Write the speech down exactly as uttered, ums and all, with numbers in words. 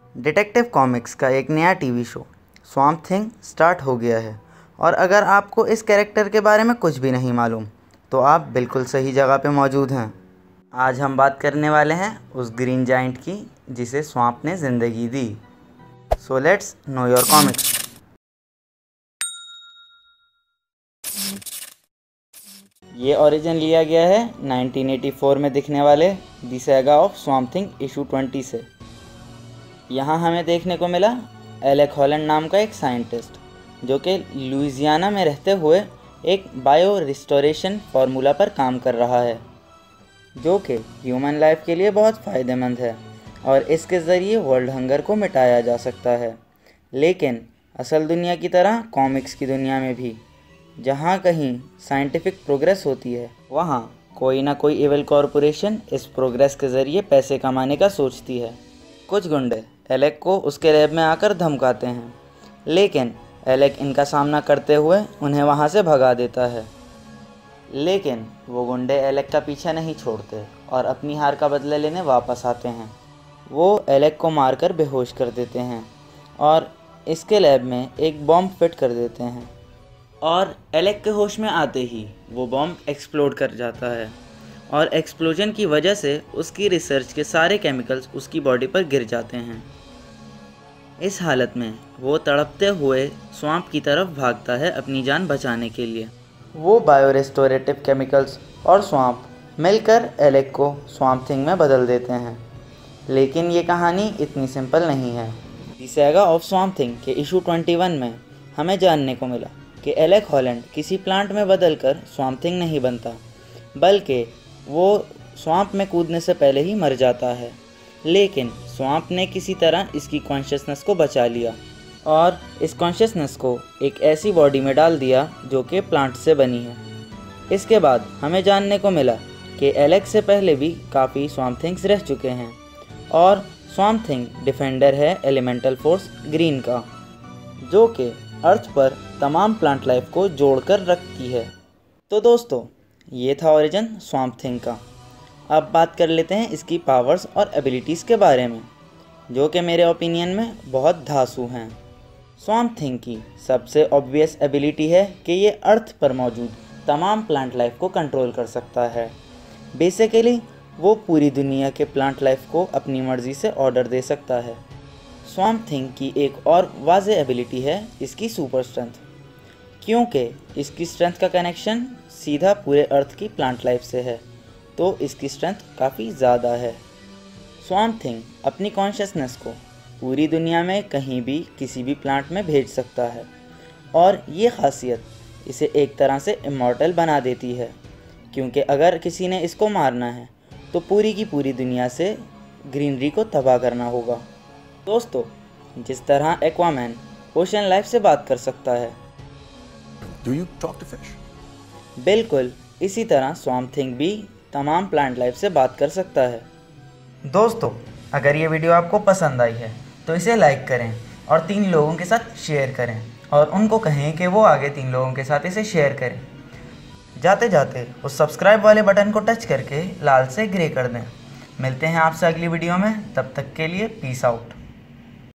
Detective comics का एक नया TV show Swamp Thing start हो गया है और अगर आपको इस कैरेक्टर के बारे में कुछ भी नहीं मालूम तो आप बिल्कुल सही जगह पे मौजूद हैं। आज हम बात करने वाले हैं उस ग्रीन जाइंट की जिसे स्वैम्प ने ज़िंदगी दी। So let's know your comics. ये ओरिजिन लिया गया है नाइनटीन एटी फोर में दिखने वाले The Saga of Swamp Thing issue twenty से। यहाँ हमें देखने को मिला एलेक हॉलैंड नाम का एक साइंटिस्ट जो कि लुइसियाना में रहते हुए एक बायो रिस्टोरेशन फार्मूला पर काम कर रहा है जो कि ह्यूमन लाइफ के लिए बहुत फ़ायदेमंद है और इसके ज़रिए वर्ल्ड हंगर को मिटाया जा सकता है। लेकिन असल दुनिया की तरह कॉमिक्स की दुनिया में भी जहाँ कहीं साइंटिफिक प्रोग्रेस होती है वहाँ कोई ना कोई इविल कॉरपोरेशन इस प्रोग्रेस के ज़रिए पैसे कमाने का सोचती है। कुछ गुंडे एलेक को उसके लैब में आकर धमकाते हैं लेकिन एलेक इनका सामना करते हुए उन्हें वहाँ से भगा देता है। लेकिन वो गुंडे एलेक का पीछा नहीं छोड़ते और अपनी हार का बदला लेने वापस आते हैं। वो एलेक को मारकर बेहोश कर देते हैं और इसके लैब में एक बॉम्ब फिट कर देते हैं और एलेक के होश में आते ही वो बॉम्ब एक्सप्लोड कर जाता है और एक्सप्लोजन की वजह से उसकी रिसर्च के सारे केमिकल्स उसकी बॉडी पर गिर जाते हैं। इस हालत में वो तड़पते हुए स्वैम्प की तरफ भागता है अपनी जान बचाने के लिए। वो बायो रेस्टोरेटिव केमिकल्स और स्वैम्प मिलकर एलेक को स्वैम्प थिंग में बदल देते हैं। लेकिन ये कहानी इतनी सिंपल नहीं है। The Saga of Swamp Thing के इशू ट्वेंटी वन में हमें जानने को मिला कि एलेक हॉलैंड किसी प्लांट में बदलकर स्वैम्प थिंग नहीं बनता बल्कि वो स्वैम्प में कूदने से पहले ही मर जाता है। लेकिन स्वैम्प ने किसी तरह इसकी कॉन्शियसनेस को बचा लिया और इस कॉन्शियसनेस को एक ऐसी बॉडी में डाल दिया जो कि प्लांट से बनी है। इसके बाद हमें जानने को मिला कि एलेक से पहले भी काफ़ी स्वैम्प थिंग्स रह चुके हैं और स्वैम्प थिंग डिफेंडर है एलिमेंटल फोर्स ग्रीन का जो कि अर्थ पर तमाम प्लांट लाइफ को जोड़कर रखती है। तो दोस्तों ये था ओरिजिन स्वैम्प थिंग का। अब बात कर लेते हैं इसकी पावर्स और एबिलिटीज़ के बारे में जो कि मेरे ओपिनियन में बहुत धांसू हैं। स्वैम्प थिंग की सबसे ऑब्वियस एबिलिटी है कि ये अर्थ पर मौजूद तमाम प्लांट लाइफ को कंट्रोल कर सकता है। बेसिकली वो पूरी दुनिया के प्लांट लाइफ को अपनी मर्ज़ी से ऑर्डर दे सकता है। स्वैम्प थिंग की एक और वाज़ेह एबिलिटी है इसकी सुपर स्ट्रेंथ, क्योंकि इसकी स्ट्रेंथ का कनेक्शन सीधा पूरे अर्थ की प्लांट लाइफ से है तो इसकी स्ट्रेंथ काफ़ी ज़्यादा है। स्वैम्प थिंग अपनी कॉन्शियसनेस को पूरी दुनिया में कहीं भी किसी भी प्लांट में भेज सकता है और ये खासियत इसे एक तरह से इमॉर्टल बना देती है, क्योंकि अगर किसी ने इसको मारना है तो पूरी की पूरी दुनिया से ग्रीनरी को तबाह करना होगा। दोस्तों जिस तरह एक्वामैन ओशन लाइफ से बात कर सकता है, Do you talk to fish? बिल्कुल इसी तरह स्वैम्प थिंग भी तमाम प्लांट लाइफ से बात कर सकता है। दोस्तों अगर ये वीडियो आपको पसंद आई है तो इसे लाइक करें और तीन लोगों के साथ शेयर करें और उनको कहें कि वो आगे तीन लोगों के साथ इसे शेयर करें। जाते जाते उस सब्सक्राइब वाले बटन को टच करके लाल से ग्रे कर दें। मिलते हैं आपसे अगली वीडियो में, तब तक के लिए पीस आउट।